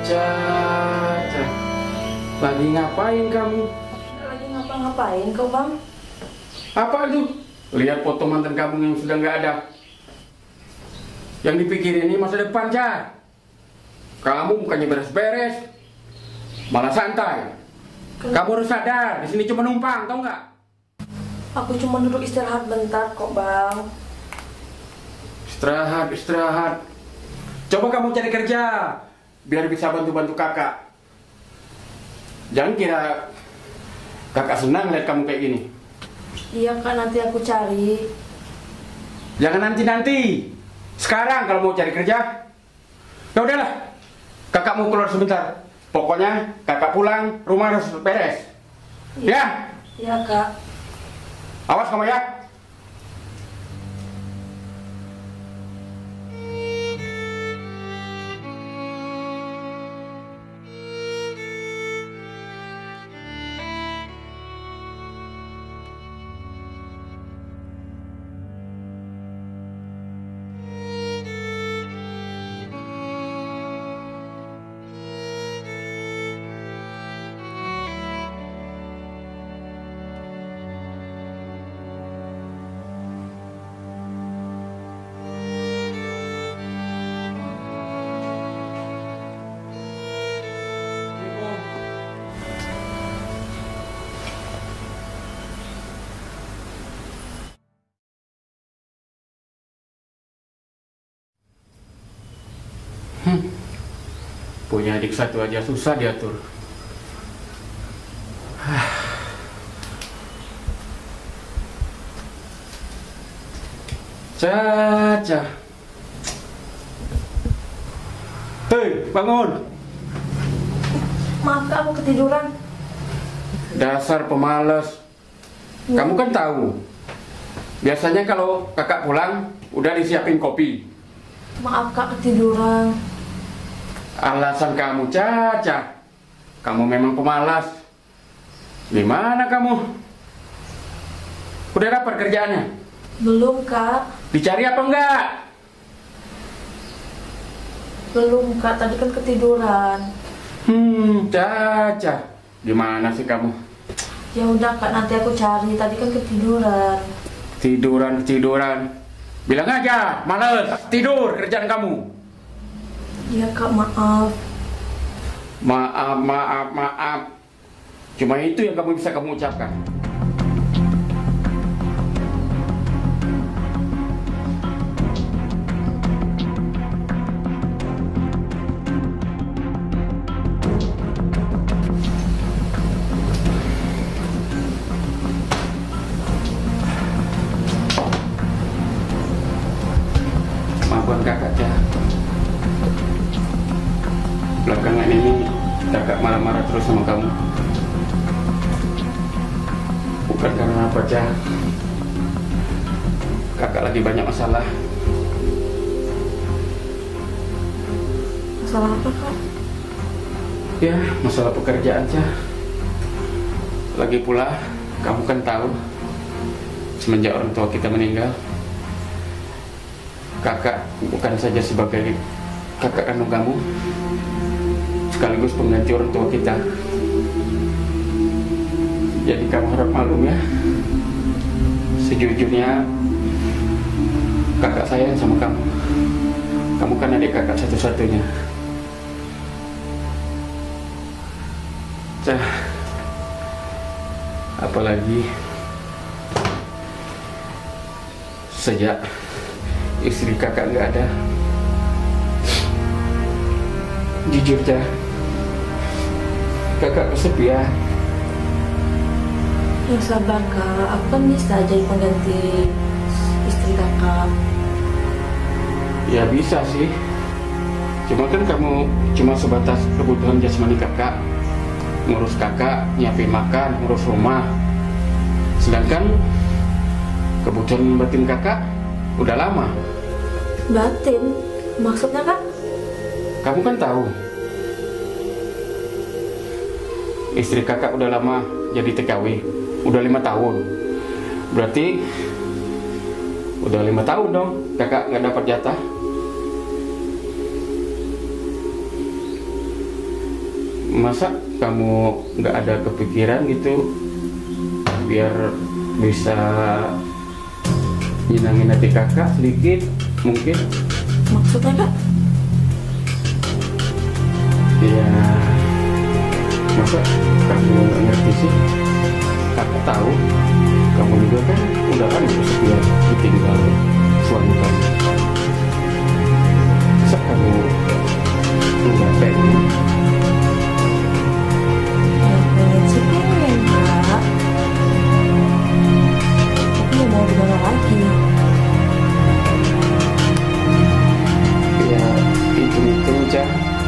Caca, lagi ngapain kamu? Lagi ngapa-ngapain kau, Bang? Apa itu? Lihat foto mantan kamu yang sudah nggak ada. Yang dipikirin ini masa depan, Ca. Kamu bukannya beres-beres, malah santai. Kamu harus sadar, di sini cuma numpang, tau nggak? Aku cuma duduk istirahat bentar kok, Bang. Istirahat, istirahat. Coba kamu cari kerja, biar bisa bantu-bantu kakak. Jangan kira kakak senang lihat kamu kayak gini. Iya, Kak, nanti aku cari. Jangan nanti-nanti. Sekarang kalau mau cari kerja, ya udahlah. Kakak mau keluar sebentar. Pokoknya kakak pulang, rumah harus beres. Ya? Iya, Kak. Awas kamu ya. Punya adik satu aja susah diatur. Caca. Hei, bangun. Maaf, Kak, aku ketiduran. Dasar pemalas. Kamu kan tahu. Biasanya kalau kakak pulang, udah disiapin kopi. Maaf, Kak, ketiduran. Alasan kamu, Caca. Kamu memang pemalas. Gimana kamu? Udah dapat kerjaannya? Belum, Kak. Dicari apa enggak? Belum, Kak. Tadi kan ketiduran. Caca. Gimana sih kamu? Ya udah, Kak, nanti aku cari. Tadi kan ketiduran. Tiduran. Bilang aja, males. Tidur kerjaan kamu. Iya, Kak, maaf. Maaf. Cuma itu yang kamu bisa kamu ucapkan. Maafkan kakak, ya. Belakangan ini kakak marah-marah terus sama kamu. Bukan karena apa, Cah. Kakak lagi banyak masalah. Masalah apa, Kak? Ya, masalah pekerjaan, Cah. Lagi pula, kamu kan tahu, semenjak orang tua kita meninggal, kakak bukan saja sebagai kakak kandung kamu, sekaligus pengganti orang tua kita. Jadi kamu harap maklum ya. Sejujurnya kakak sayang sama kamu. Kamu kan adik kakak satu-satunya. Cah, apalagi sejak istri kakak nggak ada. Jujur, Cah, kakak kesepian. Yang sabar, Kak. Aku kan bisa jadi pengganti istri kakak. Ya bisa sih. Cuma kan kamu cuma sebatas kebutuhan jasmani kakak. Ngurus kakak, nyiapin makan, ngurus rumah. Sedangkan kebutuhan batin kakak udah lama. Batin? Maksudnya, Kak? Kamu kan tahu, istri kakak udah lama jadi TKW, udah 5 tahun. Berarti udah 5 tahun dong kakak nggak dapat jatah. masa kamu nggak ada kepikiran gitu biar bisa nyenangin hati kakak sedikit mungkin? Maksudnya kak? Ya masa kamu nggak ngerti sih? Kakak tahu kamu juga kan udah kan setia ditinggal suami kamu. Masa kamu nggak pengen? Ya pengen sih pengen kak. Tapi ya mau gimana lagi? Ya itu aja.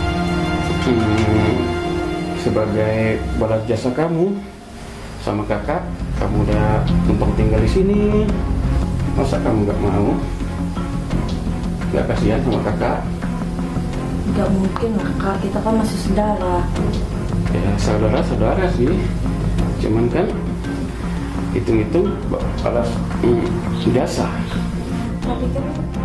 Sebagai balas jasa kamu sama kakak, kamu udah numpang tinggal di sini. Masa kamu nggak mau? Nggak kasihan sama kakak? Gak mungkin lah kak, kita kan masih saudara. Ya saudara sih. Cuman kan hitung-hitung balas jasa. Tapi kan